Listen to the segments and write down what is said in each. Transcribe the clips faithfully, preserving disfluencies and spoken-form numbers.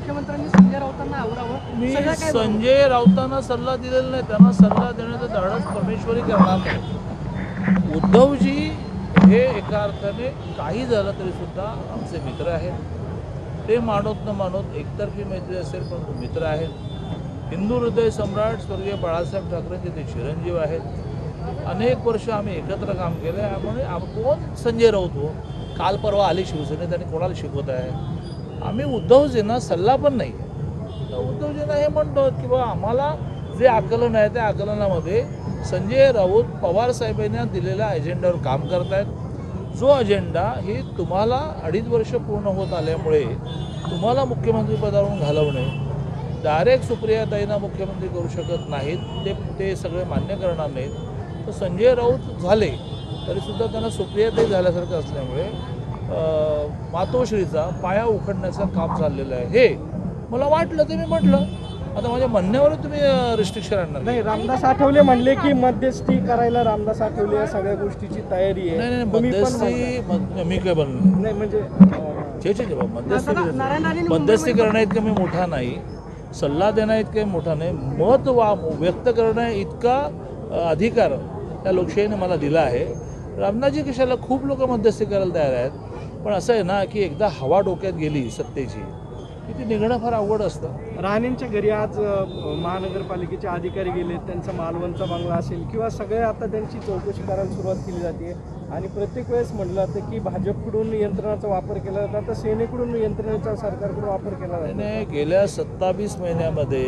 मुख्यमंत्र्यांनी संजय राऊतांना आवरावं? मी सगळं काय बरोबर? संजय राऊतांना सल्ला दिलेला नाही, त्यांना सल्ला देण्याचं धाडस परमेश्वरी करणार नाही. उद्धवजी हे एका अर्थाने काही झालं तरी सुद्धा आमचे मित्र आहेत. ते मानोत न मानोत एकतर्फी मैत्री असेल पण मित्र आहेत. हिंदू हृदय सम्राट स्वर्गीय बाळासाहेब ठाकरेंचे ते चिरंजीव आहेत. अनेक वर्ष आम्ही एकत्र काम केलं आहे. त्यामुळे आम कोण संजय राऊत हो, काल परवा आली शिवसेनेत आणि कोणाला शिकवत आहे? आम्ही उद्धवजींना सल्ला पण नाही. तर उद्धवजींना हे म्हणतो की बा आम्हाला जे आकलन आहे त्या आकलनामध्ये संजय राऊत पवारसाहेबांना दिलेल्या अजेंड्यावर काम करत आहेत. जो अजेंडा ही तुम्हाला अडीच वर्ष पूर्ण होत आल्यामुळे तुम्हाला मुख्यमंत्रीपदावरून घालवणे, डायरेक्ट सुप्रियाताईंना मुख्यमंत्री करू शकत नाहीत, ते ते सगळे मान्य करणार नाहीत. तर संजय राऊत झाले तरीसुद्धा त्यांना सुप्रियाताई झाल्यासारखं असल्यामुळे मातोश्रीचा पाया उखडण्याचं काम चाललेलं आहे. हे मला वाटलं ते मी म्हटलं. आता माझ्या म्हणण्यावर तुम्ही रिस्ट्रिक्शन आणणार नाही. रामदास आठवले म्हणले की मध्यस्थी करायला रामदास आठवले या सगळ्या गोष्टीची तयारी आहे. नाही नाही तुम्ही पण मध्यस्थी म्हणताय. मी काय बनलो नाही म्हणजे छे छे छे बाबा, मध्यस्थी नारायण राणेंनी मध्यस्थी करणं इतकं मी मोठा नाही, सल्ला देणं इतकं मोठा नाही, मत वा व्यक्त करणं इतका अधिकार त्या लोकशाहीने मला दिला आहे. रामदासजी कशाला, खूप लोक मध्यस्थी करायला तयार आहेत. पण असं आहे ना की एकदा हवा डोक्यात गेली सत्तेची की ती निघणं फार अवघड असतं. राणेंच्या घरी आज अ, महानगरपालिकेचे अधिकारी गेले, त्यांचा मालवणचा बंगला असेल किंवा सगळे आता त्यांची चौकशी करायला सुरुवात केली जाते. आणि प्रत्येक वेळेस म्हटलं जातं की भाजपकडून यंत्रणाचा वापर केला जातो, आता सेनेकडून यंत्रणेचा सरकारकडून वापर केला जातो. त्याने गेल्या सत्तावीस महिन्यामध्ये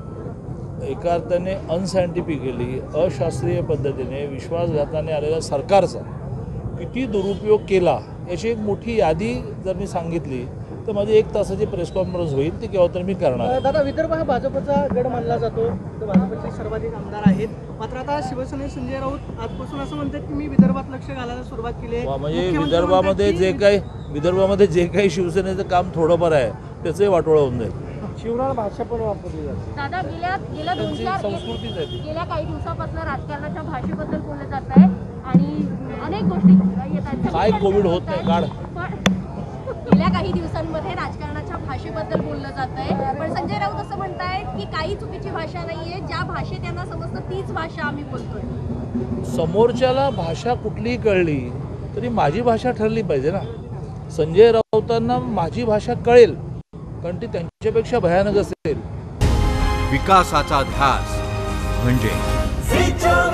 एका अर्थाने अनसायंटिफिकली अशास्त्रीय पद्धतीने विश्वासघाताने आलेल्या सरकारचा किती दुरुपयोग केला याची एक मोठी यादी जर मी सांगितली तर माझी एक तासाची प्रेस कॉन्फरन्स होईल, ती केव्हा तर मी करणार. दादा, विदर्भ हा भाजपचा गड मानला जातो, तर भाजपचे सर्वाधिक आमदार आहेत. मात्र आता शिवसेनेत संजय राऊत आजपासून असं म्हणतात की मी विदर्भात लक्ष घालायला सुरुवात केली आहे. वा, म्हणजे मुख्यमंत्री विदर्भामध्ये म्हणतात जे की काही विदर्भामध्ये जे काही शिवसेनेचं काम थोडंफार आहे त्याचंही वाटोळं होऊन जाईल. शिवराळ भाषा पण वापरली जाते. दादा, गेल्या गेल्या दोन त्यांची चार संस्कृतीच आहे ती. गेल्या काही दिवसापासून राजकारणाच्या भाषेबद्दल बोललं जात आहे आणि अनेक गोष्टी येत आहेत. काय कोविड होत नाही काढ. पण गेल्या काही दिवसांमध्ये राजकारणाच्या भाषेबद्दल बोललं जात आहे. पण संजय राऊत असं म्हणतायत की काही चुकीची भाषा नाहीये, ज्या भाषेत त्यांना समजतं तीच भाषा आम्ही बोलतोय. समोरच्याला भाषा कुठलीही कळली तरी माझी भाषा ठरली पाहिजे ना. संजय राऊतांना माझी भाषा कळेल कारण ती त्यांच्यापेक्षा भयानक असेल. विकासाचा ध्यास म्हणजे